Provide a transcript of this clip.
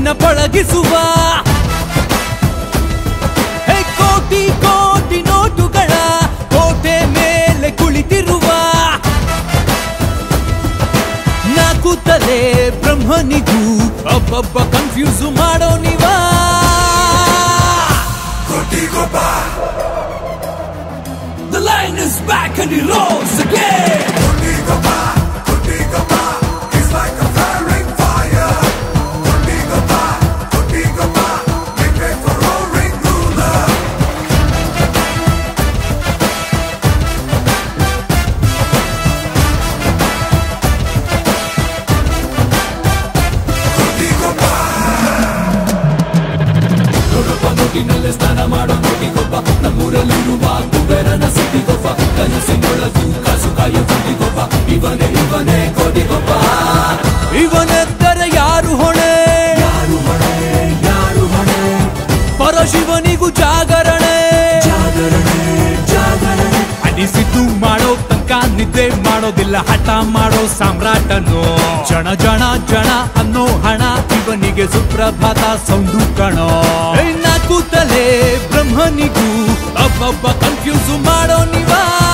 ನಿನ್ನ ಪಳಗಿಸುವ ಕೋಟಿ ಕೋಟಿ ನೋಟುಗಳ ಕೋಟೆ ಮೇಲೆ ಕುಳಿತಿರುವ ನಾಕುತ್ತಲೇ ಬ್ರಹ್ಮನಿಗೂ ಒಬ್ಬೊಬ್ಬ ಕನ್ಫ್ಯೂಸ್ ಮಾಡೋ ನೀವಾ Kotigobba. The lion is back and he roars again. Kotigobba, Kotigobba, he's like a flaring fire. Kotigobba, Kotigobba, make way for roaring ruler. Kotigobba. Nodappa notinale stana mado Kotigobba, nammuralliruva ಕುಬೇರನ ಸಿಟಿಗೊಬ್ಬ ಕನಸಿನೊಳಗೂ ಕಾಸು ಕಾಯ Kotigobba, ಇವನೇ ಇವನೇ Kotigobba. ಇವನೆದ್ದರೆ ಯಾರು ಹೊಣೆ ಯಾರು ಹೊಣೆ ಯಾರು ಹೊಣೆ ಪರಶಿವನಿಗೂ ಜಾಗರಣೆ ಜಾಗರಣೆ ಜಾಗರಣೆ ಅನಿಸಿದ್ದು ಮಾಡೋ ತನಕ ನಿದ್ದೆ ಮಾಡೋದಿಲ್ಲ ಹಠ ಮಾಡೋ ಸಾಮ್ರಾಟನು ಜನ ಜನ ಜನ ಅನ್ನೋ ಹಣ ಇವನಿಗೆ ಸುಪ್ರಭಾತ ಸೌಂಡು ಕಣೋ ಕೂತಲೇ ಬ್ರಹ್ಮನಿಗೂ ಒಬ್ಬೊಬ್ಬ ಕನ್ಫ್ಯೂಸ್ ಮಾಡೋ ನೀವಾ